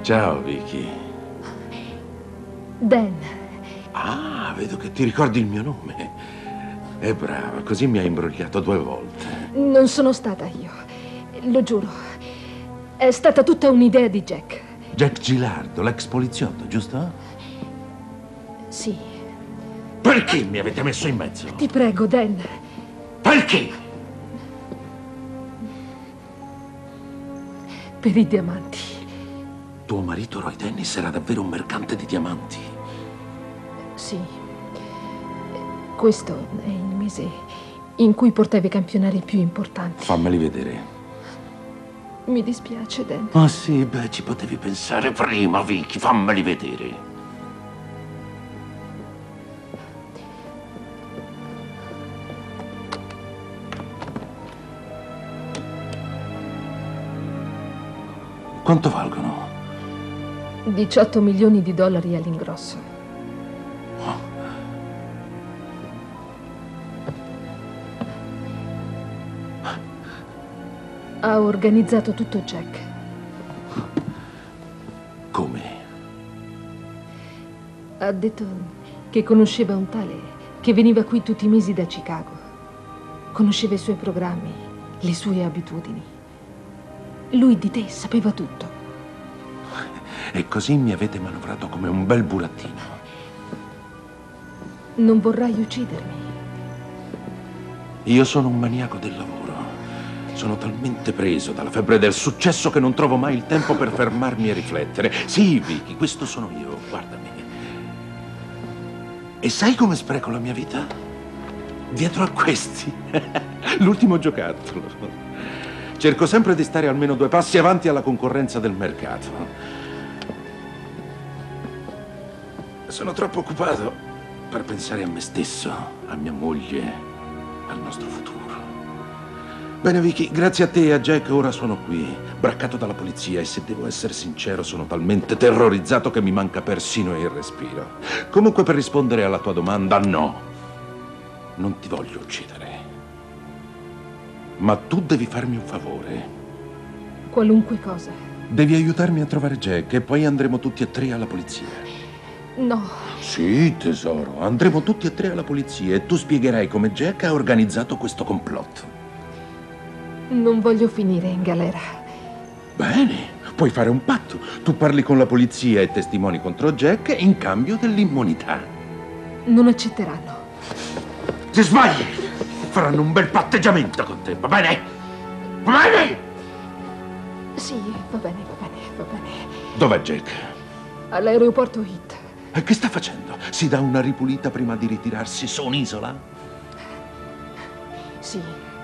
Ciao, Vicky. Dan. Ah, vedo che ti ricordi il mio nome. È brava, così mi hai imbrogliato 2 volte. Non sono stata io, lo giuro. È stata tutta un'idea di Jack. Jack Gilardo, l'ex poliziotto, giusto? Sì. Perché mi avete messo in mezzo? Ti prego, Dan. Perché? Per i diamanti. Tuo marito Roy Dennis era davvero un mercante di diamanti? Sì. Questo è il mese in cui portava i campionari più importanti. Fammeli vedere. Mi dispiace, Dan. Ah sì, beh, ci potevi pensare prima, Vicky. Fammeli vedere. Quanto valgono? 18 milioni di dollari all'ingrosso. Ha organizzato tutto Jack. Come? Ha detto che conosceva un tale che veniva qui tutti i mesi da Chicago. Conosceva i suoi programmi, le sue abitudini. Lui di te sapeva tutto. E così mi avete manovrato come un bel burattino. Non vorrai uccidermi. Io sono un maniaco del lavoro. Sono talmente preso dalla febbre del successo che non trovo mai il tempo per fermarmi e riflettere. Sì, Vicky, questo sono io, guardami. E sai come spreco la mia vita? Dietro a questi. L'ultimo giocattolo. Cerco sempre di stare almeno 2 passi avanti alla concorrenza del mercato. Sono troppo occupato per pensare a me stesso, a mia moglie, al nostro futuro. Bene, Vicky, grazie a te e a Jack ora sono qui, braccato dalla polizia, e se devo essere sincero sono talmente terrorizzato che mi manca persino il respiro. Comunque, per rispondere alla tua domanda, no. Non ti voglio uccidere. Ma tu devi farmi un favore. Qualunque cosa. Devi aiutarmi a trovare Jack e poi andremo tutti e 3 alla polizia. No. Sì, tesoro, andremo tutti e 3 alla polizia e tu spiegherai come Jack ha organizzato questo complotto. Non voglio finire in galera. Bene, puoi fare un patto. Tu parli con la polizia e testimoni contro Jack in cambio dell'immunità. Non accetteranno. Se sbagli, faranno un bel patteggiamento con te, va bene? Va bene? Sì, va bene, va bene, va bene. Dov'è Jack? All'aeroporto Heath. E che sta facendo? Si dà una ripulita prima di ritirarsi su un'isola? Sì.